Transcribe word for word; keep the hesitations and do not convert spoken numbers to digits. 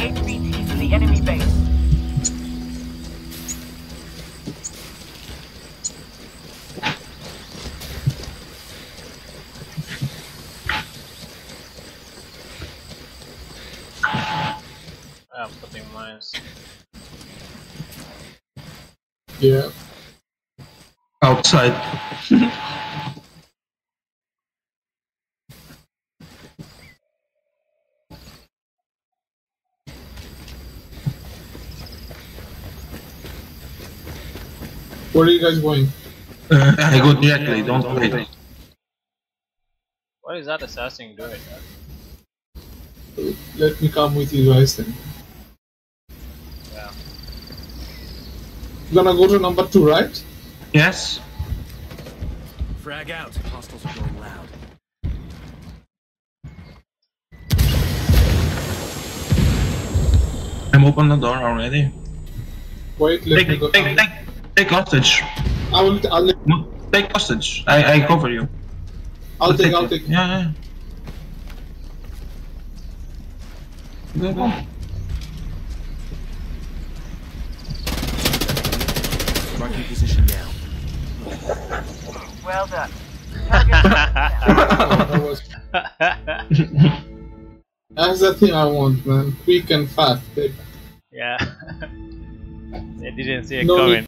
H V T to the enemy base. I'm putting mines. Yeah. Outside. Where are you guys going? Uh, I go directly, don't wait. What is that assassin doing? Let me come with you guys then. Yeah. You're gonna go to number two, right? Yes? Frag out. Hostiles are going loud. I'm open the door already. Wait, let Take, me go. take, take, take hostage. I will. I'll. Let, No, take hostage. I, I cover you. I'll take. I'll take. Yeah, yeah. Go, go. Marking position now. Well done. That was. That's the thing I want, man. Quick and fast, baby. Yeah. They didn't see it No coming. need